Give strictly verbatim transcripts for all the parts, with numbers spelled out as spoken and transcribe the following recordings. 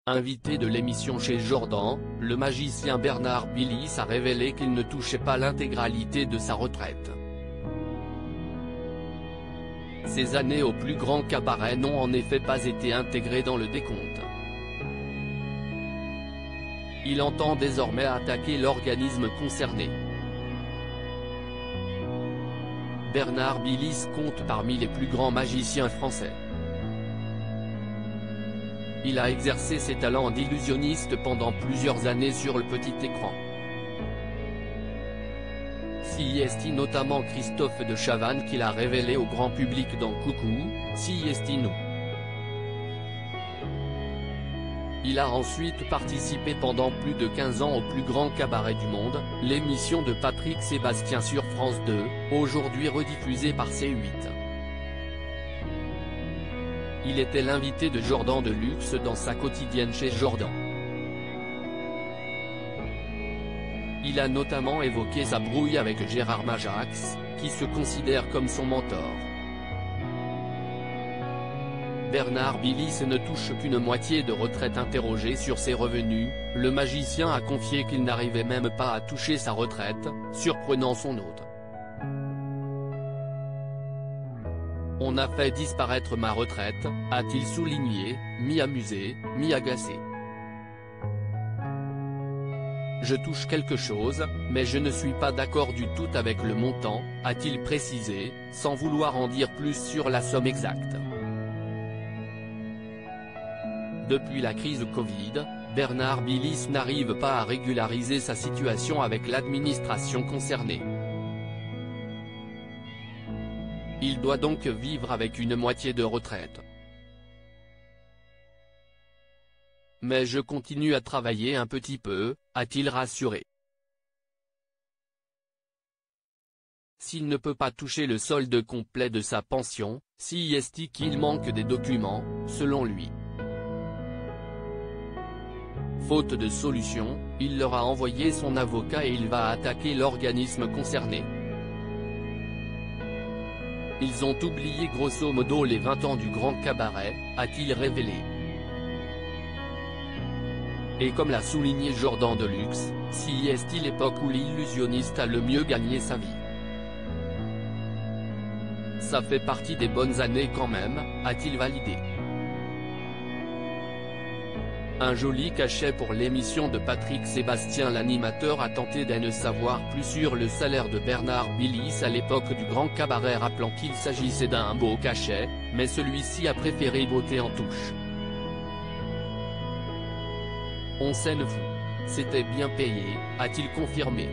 Invité de l'émission chez Jordan, le magicien Bernard Billis a révélé qu'il ne touchait pas l'intégralité de sa retraite. Ses années au plus grand cabaret n'ont en effet pas été intégrées dans le décompte. Il entend désormais attaquer l'organisme concerné. Bernard Billis compte parmi les plus grands magiciens français. Il a exercé ses talents d'illusionniste pendant plusieurs années sur le petit écran. Si est notamment Christophe de Chavannes qu'il a révélé au grand public dans Coucou, si est nous. Il a ensuite participé pendant plus de quinze ans au plus grand cabaret du monde, l'émission de Patrick Sébastien sur France deux, aujourd'hui rediffusée par C huit. Il était l'invité de Jordan de Luxe dans sa quotidienne chez Jordan. Il a notamment évoqué sa brouille avec Gérard Majax, qui se considère comme son mentor. Bernard Billis ne touche qu'une moitié de retraite. Interrogé sur ses revenus, le magicien a confié qu'il n'arrivait même pas à toucher sa retraite, surprenant son hôte. On a fait disparaître ma retraite, a-t-il souligné, mi-amusé, mi-agacé. Je touche quelque chose, mais je ne suis pas d'accord du tout avec le montant, a-t-il précisé, sans vouloir en dire plus sur la somme exacte. Depuis la crise Covid, Bernard Billis n'arrive pas à régulariser sa situation avec l'administration concernée. Il doit donc vivre avec une moitié de retraite. Mais je continue à travailler un petit peu, a-t-il rassuré. S'il ne peut pas toucher le solde complet de sa pension, si est qu'il manque des documents, selon lui. Faute de solution, il leur a envoyé son avocat et il va attaquer l'organisme concerné. Ils ont oublié grosso modo les vingt ans du grand cabaret, a-t-il révélé. Et comme l'a souligné Jordan de Luxe, si est l'époque où l'illusionniste a le mieux gagné sa vie. Ça fait partie des bonnes années quand même, a-t-il validé. Un joli cachet pour l'émission de Patrick Sébastien. L'animateur a tenté d'en savoir plus sur le salaire de Bernard Billis à l'époque du grand cabaret, rappelant qu'il s'agissait d'un beau cachet, mais celui-ci a préféré voter en touche. On s'en fout. C'était bien payé, a-t-il confirmé.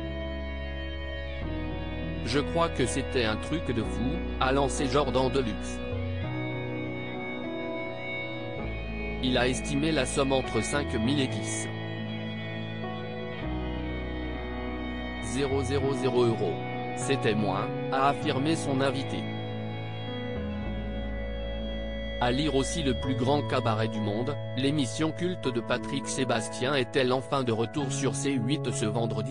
Je crois que c'était un truc de fou, a lancé Jordan de Luxe. Il a estimé la somme entre cinq mille et dix mille euros. C'était moins, a affirmé son invité. À lire aussi le plus grand cabaret du monde, l'émission culte de Patrick Sébastien est-elle enfin de retour sur C huit ce vendredi ?